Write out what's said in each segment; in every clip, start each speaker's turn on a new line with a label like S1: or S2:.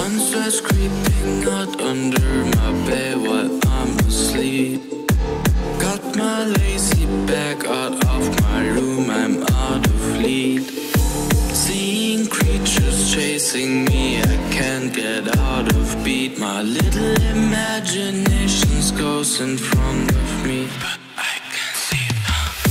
S1: Monsters creeping out under my bed while I'm asleep. Got my lazy back out of my room, I'm out of lead. Seeing creatures chasing me, I can't get out of beat. My little imaginations goes in front of me, but I can't see it.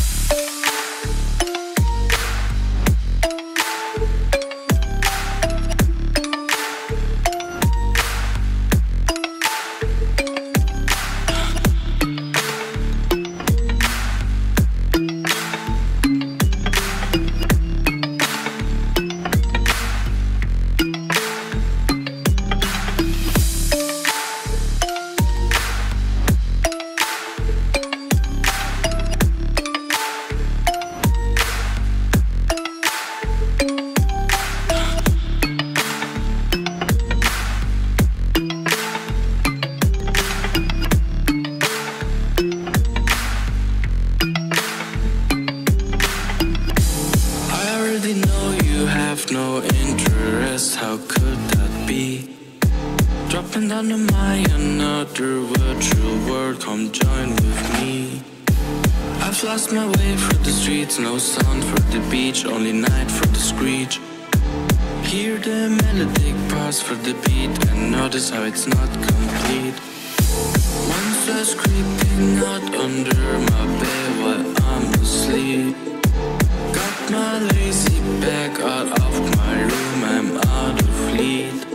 S1: No interest, how could that be? Dropping down to my another virtual world, come join with me. I've lost my way through the streets, no sound for the beach, only night for the screech. Hear the melodic parts for the beat and notice how it's not complete. Monsters creeping out under my bed while I'm asleep. Got my lazy back out of my room, I'm out of lead.